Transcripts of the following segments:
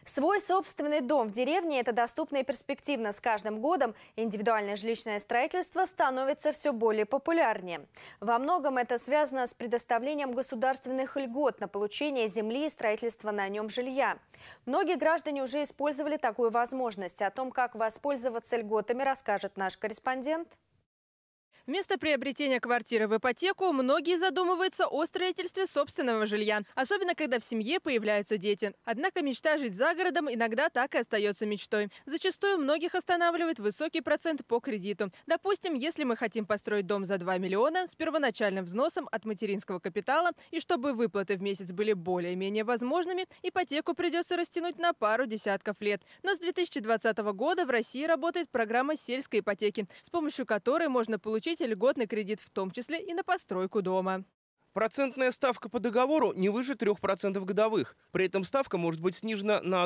Свой собственный дом в деревне – это доступно и перспективно. С каждым годом индивидуальное жилищное строительство становится все более популярнее. Во многом это связано с предоставлением государственных льгот на получение земли и строительство на нем жилья. Многие граждане уже использовали такую возможность. О том, как воспользоваться льготами, расскажет наш корреспондент. Вместо приобретения квартиры в ипотеку многие задумываются о строительстве собственного жилья, особенно когда в семье появляются дети. Однако мечта жить за городом иногда так и остается мечтой. Зачастую многих останавливает высокий процент по кредиту. Допустим, если мы хотим построить дом за 2 миллиона с первоначальным взносом от материнского капитала, и чтобы выплаты в месяц были более-менее возможными, ипотеку придется растянуть на пару десятков лет. Но с 2020 года в России работает программа сельской ипотеки, с помощью которой можно получить льготный кредит, в том числе и на постройку дома. Процентная ставка по договору не выше 3% годовых. При этом ставка может быть снижена на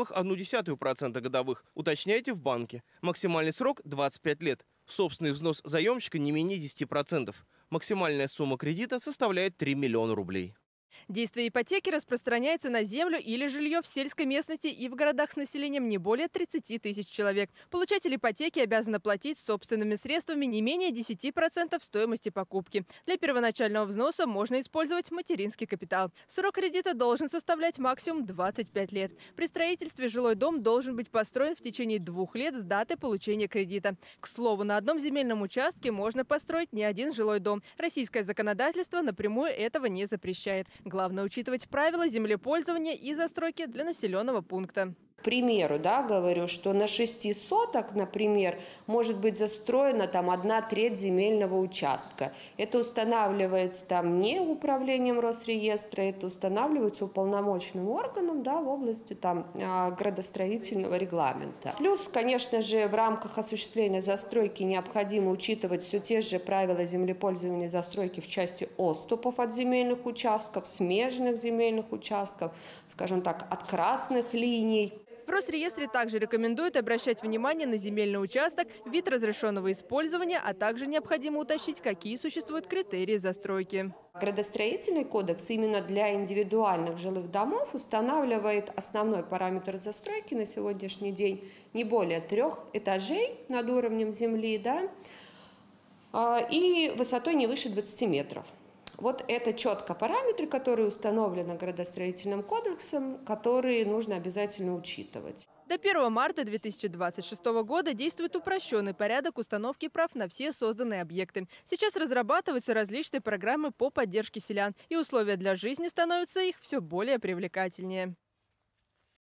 0,1% годовых. Уточняйте в банке. Максимальный срок – 25 лет. Собственный взнос заемщика не менее 10%. Максимальная сумма кредита составляет 3 миллиона рублей. Действие ипотеки распространяется на землю или жилье в сельской местности и в городах с населением не более 30 тысяч человек. Получатель ипотеки обязан платить собственными средствами не менее 10% стоимости покупки. Для первоначального взноса можно использовать материнский капитал. Срок кредита должен составлять максимум 25 лет. При строительстве жилой дом должен быть построен в течение 2 лет с даты получения кредита. К слову, на одном земельном участке можно построить не один жилой дом. Российское законодательство напрямую этого не запрещает. Главное учитывать правила землепользования и застройки для населенного пункта. К примеру, говорю, что на 6 соток, например, может быть застроена там 1/3 земельного участка. Это устанавливается там не управлением Росреестра, это устанавливается уполномоченным органом в области градостроительного регламента. Плюс, конечно же, в рамках осуществления застройки необходимо учитывать все те же правила землепользования и застройки в части отступов от земельных участков, смежных земельных участков, скажем так, от красных линий. В Росреестре также рекомендуют обращать внимание на земельный участок, вид разрешенного использования, а также необходимо уточнить, какие существуют критерии застройки. Градостроительный кодекс именно для индивидуальных жилых домов устанавливает основной параметр застройки на сегодняшний день не более 3 этажей над уровнем земли, и высотой не выше 20 метров. Вот это четко параметры, которые установлены градостроительным кодексом, которые нужно обязательно учитывать. До 1 марта 2026 года действует упрощенный порядок установки прав на все созданные объекты. Сейчас разрабатываются различные программы по поддержке селян, и условия для жизни становятся их все более привлекательнее.